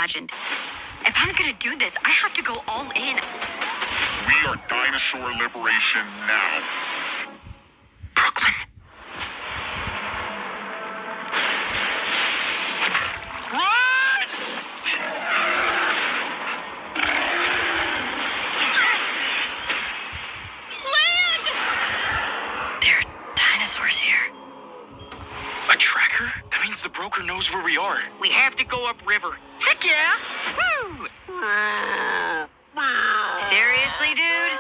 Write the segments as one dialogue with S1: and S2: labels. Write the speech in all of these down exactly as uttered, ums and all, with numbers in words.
S1: imagined. If I'm gonna do this, I have to go all in.
S2: We are dinosaur liberation now.
S1: Brooklyn.
S2: Run!
S1: Land! There are dinosaurs here.
S3: A tracker? That means the broker knows where we are.
S4: We have to go upriver.
S1: Heck yeah! Woo! Seriously, dude?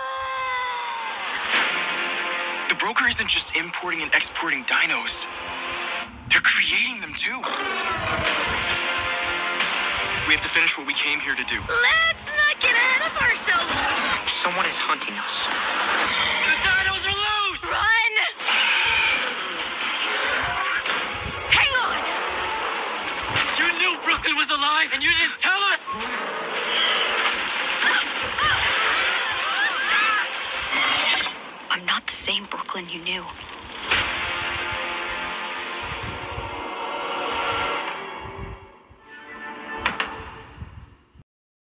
S3: The broker isn't just importing and exporting dinos. They're creating them too. We have to finish what we came here to do.
S1: Let's not get ahead of ourselves.
S4: Someone is hunting us.
S3: The dinos are loose!
S1: Run! Hang on!
S3: You knew Brooklyn was alive and you didn't tell us!
S1: I'm not the same Brooklyn you knew.